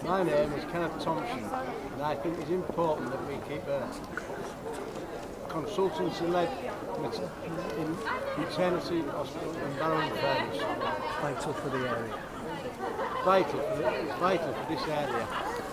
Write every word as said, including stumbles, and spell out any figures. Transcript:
My name is Kenneth Thomson, and I think it's important that we keep a consultancy-led in maternity hospital in Barrow and Fairness. Vital for the area. Vital, for the, it's vital for this area.